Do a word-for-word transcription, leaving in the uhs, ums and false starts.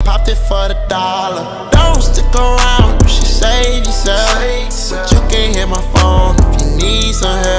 popped it for the dollar. Don't stick around, you should save yourself. But you can hit my phone if you need some help.